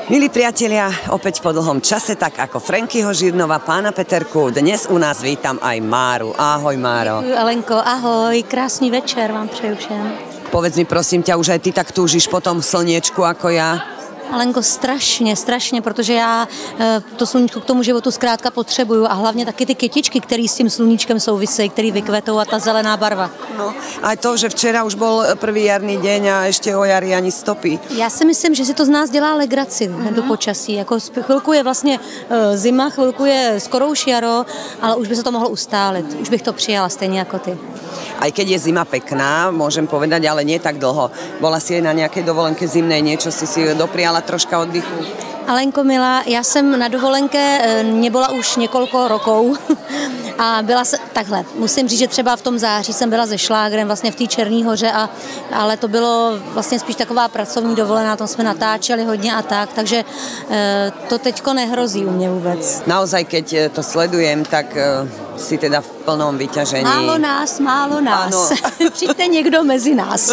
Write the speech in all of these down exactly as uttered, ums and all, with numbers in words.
Milí priatelia, opäť po dlhom čase, tak ako Frankyho Žirnova, pána Peterku, dnes u nás vítam aj Máru. Ahoj, Máro. Alenko, ahoj, krásný večer vám přeju všem. Povedz mi, prosím ťa, už aj ty tak túžiš po tom slniečku ako ja? Alenko, strašně, strašně, protože já to sluníčko k tomu životu zkrátka potřebuju a hlavně taky ty kytičky, které s tím sluníčkem souvisejí, které vykvetou a ta zelená barva. No, aj to, že včera už bol prvý jarný deň a ešte o jari ani stopy. Já si myslím, že si to z nás dělá legraci, mm-hmm. do počasí. Jako chvilku je vlastně zima, chvilku je skoro už jaro, ale už by se to mohlo ustálit. Už bych to přijala stejně jako ty. Aj keď je zima pekná, môžem povedať, ale nie tak dlho. Bola si aj na nejakej dovolenke zimnej, niečo si si dopriala troška oddychu? Alenko milá, já jsem na dovolenke nebyla už několiko rokov a byla se, takhle, musím říct, že třeba v tom září jsem byla se šlágrem vlastně v té Černý hoře, a, ale to bylo vlastně spíš taková pracovní dovolená, tam jsme natáčeli hodně a tak, takže e, to teďko nehrozí u mě vůbec. Naozaj, keď to sledujem, tak e, si teda v plnom vyťažení. Málo nás, málo nás. Přijďte někdo mezi nás.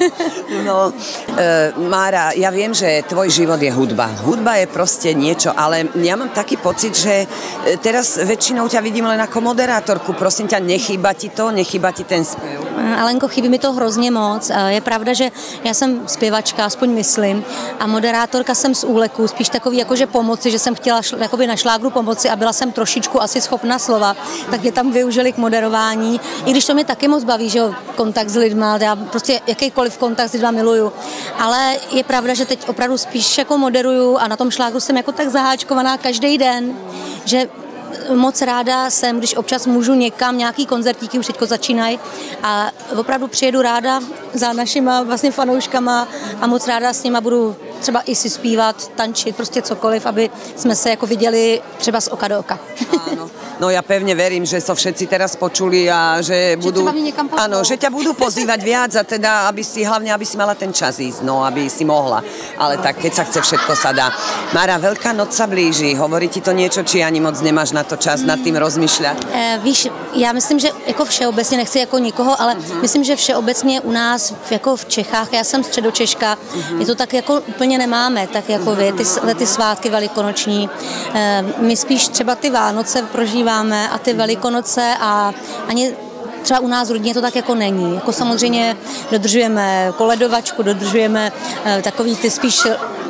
No, e, Mára, ja viem, že tvoj život je hudba. Hudba je proste niečo, ale ja mám taký pocit, že teraz väčšinou ťa vidím len ako moderátorku. Prosím ťa, nechýba ti to? Nechýba ti ten spev? Alenko, chybí mi to hrozně moc. Je pravda, že já jsem zpěvačka, aspoň myslím, a moderátorka jsem z úleku, spíš takový jakože pomoci, že jsem chtěla šl, jakoby na šlágru pomoci a byla jsem trošičku asi schopna slova, tak mě tam využili k moderování. I když to mě taky moc baví, že jo, kontakt s lidma, já prostě jakýkoliv kontakt s lidma miluju. Ale je pravda, že teď opravdu spíš jako moderuju a na tom šlágru jsem jako tak zaháčkovaná každý den, že moc ráda jsem, když občas můžu někam, nějaký koncertíky už teďko začínají a opravdu přijedu ráda za našima vlastně fanouškama a moc ráda s nima budu třeba i si zpívat, tančit, prostě cokoliv, aby jsme se jako viděli třeba z oka do oka. Áno. No ja pevne verím, že so všetci teraz počuli a že, že budú... Áno, že ťa budú pozývať viac a teda, aby si, hlavne, aby si mala ten čas ísť, no, aby si mohla. Ale tak, keď sa chce, všetko sa dá. Mára, Veľká noc sa blíži. Hovorí ti to niečo, či ani moc nemáš na to čas nad tým rozmýšľať? E, víš, já myslím, že jako všeobecně, nechci jako nikoho, ale uh-huh. myslím, že všeobecně u nás, jako v Čechách, já jsem středočeška, uh-huh. je to tak jako úplně nemáme, tak jako vy, ty, ty svátky velikonoční. E, my spíš třeba ty Vánoce prožíváme a ty Velikonoce a ani třeba u nás v rodině to tak jako není. Jako samozřejmě dodržujeme koledovačku, dodržujeme e, takový ty spíš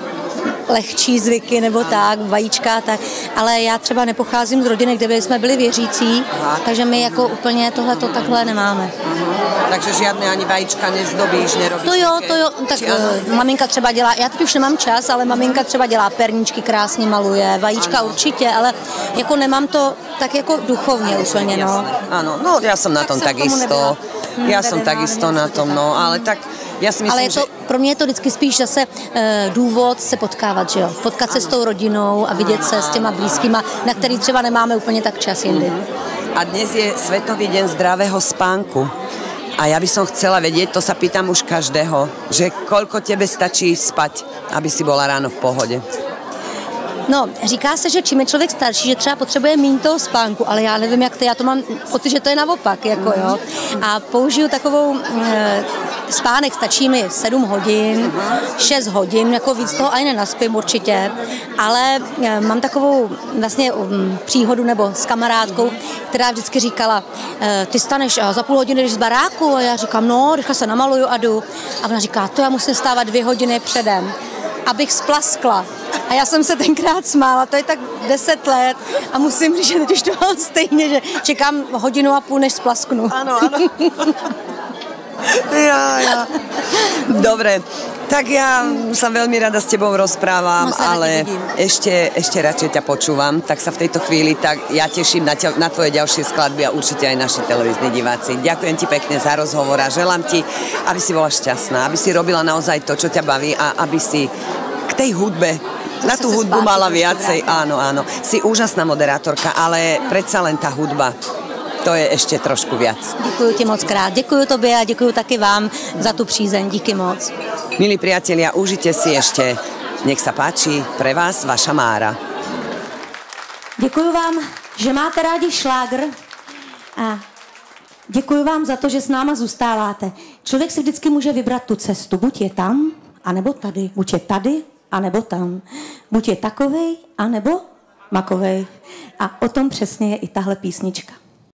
lehčí zvyky nebo tak, vajíčka, tak, ale já třeba nepocházím z rodiny, kde jsme byli věřící, aha. takže my jako úplně tohleto takhle nemáme. Aha. Takže žádné ani vajíčka nezdobíš, nerobíš? To jo, to jo, tak uh, maminka třeba dělá, já teď už nemám čas, ale maminka třeba dělá perníčky, krásně maluje, vajíčka ano. určitě, ale jako nemám to tak jako duchovně ano, úplně, no. Jasné. Ano, no já jsem na tom tak takisto, já jsem takisto na tom, no, ale tak já si myslím, ale je to, že... pro mě je to vždycky spíš zase e, důvod se potkávat, že jo? Potkat se s tou rodinou a vidět se s těma blízkýma, na který třeba nemáme úplně tak čas jindy. A dnes je Svetový deň zdravého spánku. A ja by som chcela vedieť, to sa pýtam už každého, že koľko tebe stačí spať, aby si bola ráno v pohode? No, říká se, že čím je člověk starší, že třeba potřebuje méně toho spánku, ale já nevím, jak to, já to mám pocit, že to je naopak, jako jo. A použiju takovou, e, spánek stačí mi sedm hodin, šest hodin, jako víc toho ani nenaspím určitě, ale e, mám takovou vlastně um, příhodu nebo s kamarádkou, která vždycky říkala, e, ty staneš a za půl hodiny jdeš z baráku a já říkám, no, rychle se namaluju a jdu. A ona říká, to já musím stávat dvě hodiny předem, abych splaskla. A já jsem se tenkrát smála, to je tak deset let a musím říct, že teď už to mám stejně, že čekám hodinu a půl, než splasknu. Ano, ano. Ja, ja. Dobre, tak ja sa veľmi rada s tebou rozprávam, no, ale ešte, ešte radšej ťa počúvam, tak sa v tejto chvíli tak ja teším na, te, na tvoje ďalšie skladby a určite aj naši televízni diváci. Ďakujem ti pekne za rozhovor a želám ti, aby si bola šťastná, aby si robila naozaj to, čo ťa baví a aby si k tej hudbe, na tú hudbu mala viacej. Áno, áno. Si úžasná moderátorka, ale predsa len tá hudba, to je ještě trošku viac. Děkuju ti moc krát. Děkuju tobě a děkuju taky vám za tu přízeň. Díky moc. Milí priatelia, užite si ešte, nech sa páči, pre vás vaša Mára. Děkuju vám, že máte rádi šlágr a děkuju vám za to, že s náma zůstáváte. Člověk si vždycky může vybrat tu cestu. Buď je tam, anebo tady. Buď je tady, anebo tam. Buď je takovej, anebo makovej. A o tom přesně je i tahle písnička.